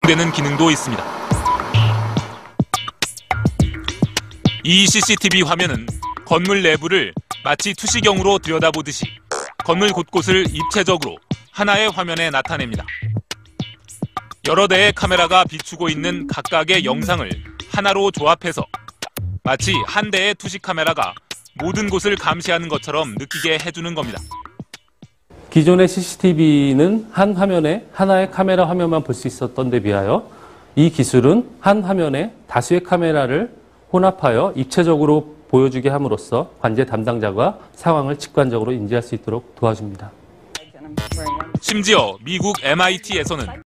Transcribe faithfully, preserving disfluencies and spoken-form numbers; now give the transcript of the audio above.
되는 기능도 있습니다. 이 씨씨티비 화면은 건물 내부를 마치 투시경으로 들여다보듯이 건물 곳곳을 입체적으로 하나의 화면에 나타냅니다. 여러 대의 카메라가 비추고 있는 각각의 영상을 하나로 조합해서 마치 한 대의 투시 카메라가 모든 곳을 감시하는 것처럼 느끼게 해주는 겁니다. 기존의 씨씨티비는 한 화면에 하나의 카메라 화면만 볼 수 있었던 데 비하여 이 기술은 한 화면에 다수의 카메라를 혼합하여 입체적으로 보여주게 함으로써 관제 담당자가 상황을 직관적으로 인지할 수 있도록 도와줍니다. 심지어 미국 엠아이티에서는